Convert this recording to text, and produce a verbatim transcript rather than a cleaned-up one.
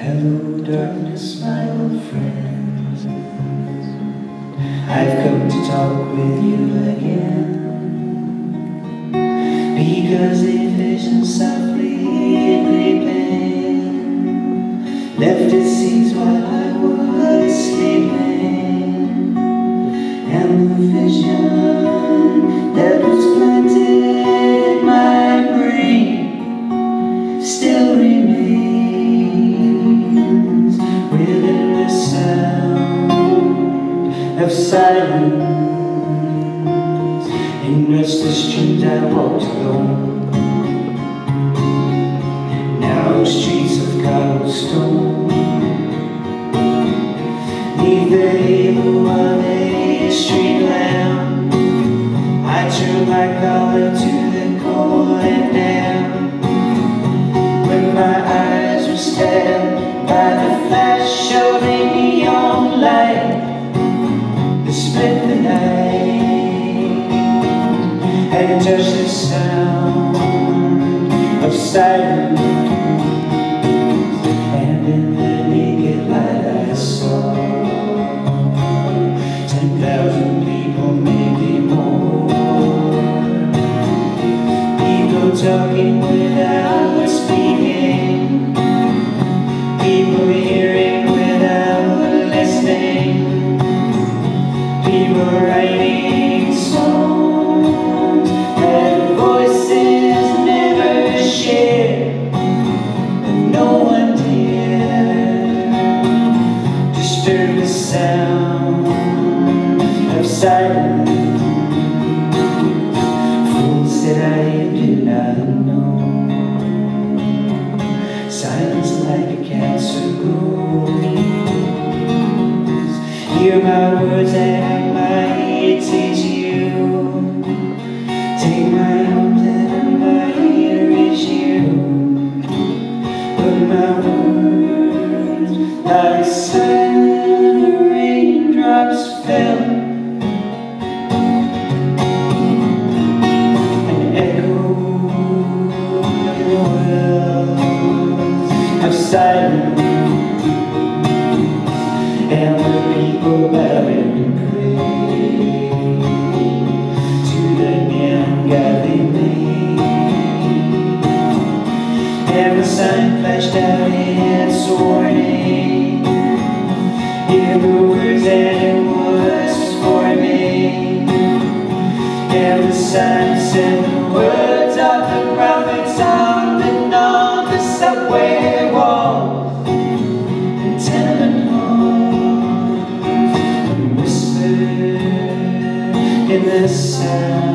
Hello darkness, my old friend. I've come to talk with you again, because a vision softly creeping left its seeds while I was sleeping, and the vision that was planted in my brain still remains within the sound of silence. In restless streams I walked alone, narrow streets of cobblestone, neath the halo of a street lamp, I turned my collar to the cold and damp. When my eyes were stabbed by the flash of a neon light that split the night and touched the sound of silence, and in the naked light I saw ten thousand people, maybe more, people talking without speaking, people hearing without listening, people writing songs that voices never shared, but no one dared disturb the sound of silence. Fools said I do not know, silence like a cancer grows. Hear my words and I might teach you, take my arms and I might reach you, but my words like silent raindrops fell and echoed in the wells of silence, and the people bowed and prayed to the neon God they made, and the sun flashed out its warning, hear the words that it was forming, and the sun said the words of the prophets on the on the subway walls and tenement halls, and whispered in the sound